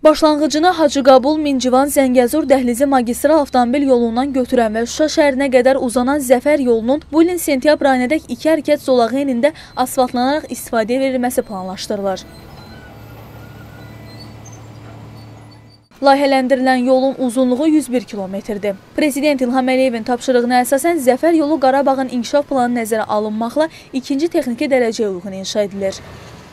Başlanğıcını Hacıqabul, Mincivan, Zəngəzur dəhlizi magistral avtomobil yolundan götürən və Şuşa şəhərinə qədər uzanan Zəfər yolunun bu ilin sentyabr ayınadək 2 hərəkət zolağı enində asfaltlanaraq istifadəyə verilməsi planlaşdırılır. Layihələndirilən yolun uzunluğu 101 kilometrdir. Prezident İlham Əliyevin tapşırığına əsasən Zəfər yolu Qarabağın inkişaf planı nəzərə alınmaqla ikinci texniki dərəcəyə uyğun inşa edilir.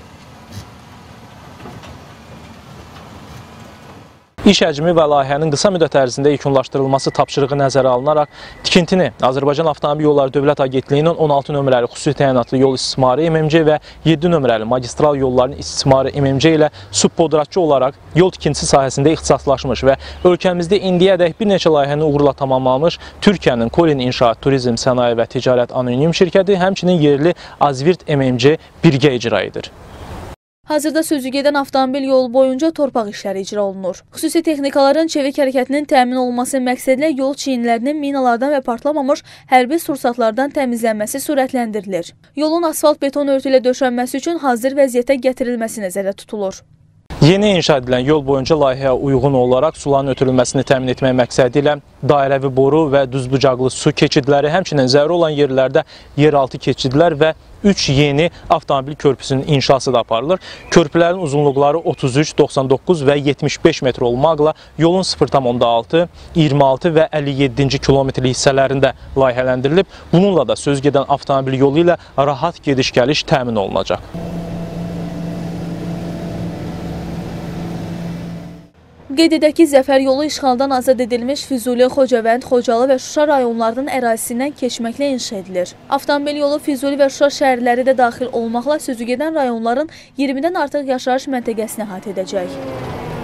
İş həcmi və layihənin qısa müddət ərzində yekunlaşdırılması tapşırığı nəzərə alınaraq tikintini Azərbaycan Avtomobil Yolları Dövlət Agentliyinin 16 nömrəli xüsusi təyinatlı yol istismarı MMC və 7 nömrəli magistral yolların istismarı MMC ilə subpodratçı olaraq yol tikintisi sahəsində ixtisaslaşmış və ölkəmizdə indiyədək bir neçə layihəni uğurla tamamlamış Türkiyənin Kolin İnşaat Turizm Sənaye və Ticarət Anonim şirkəti, həmçinin yerli Azvirt MMC birgə icra edir. Hazırda sözügedən avtomobil yolu boyunca torpaq işləri icra olunur. Xüsusi texnikaların çevik hərəkətinin təmin olunması məqsədilə yol çiyinlərinin minalardan və partlamamış hərbi sursatlardan təmizlənməsi sürətləndirilir. Yolun asfalt beton örtü ilə döşənməsi üçün hazır vəziyyətə gətirilməsi nəzərdə tutulur. Yeni inşa edilən yol boyunca layihəyə uyğun olaraq suların ötürülməsini təmin etmək məqsədi ilə dairəvi boru və düzbucaqlı su keçidləri, həmçinin zəruri olan yerlərdə yeraltı keçidlər və 3 yeni avtomobil körpüsünün inşası da aparılır. Körpülərin uzunluqları 33, 99 və 75 metr olmaqla yolun 0,6, 26 və 57-ci kilometr hissələrində layihələndirilib. Bununla da sözgedən avtomobil yolu ilə rahat gediş-gəliş təmin olunacaq. Qeyd edək ki, Zəfər yolu işğaldan azad edilmiş Füzuli, Xocavənd, Xocalı və Şuşa rayonlarının ərazisindən keçməklə inşa edilir. Avtomobil yolu Füzuli və Şuşa şəhərləri də daxil olmaqla sözügedən rayonların 20-dən artıq yaşayış məntəqəsini əhatə edəcək.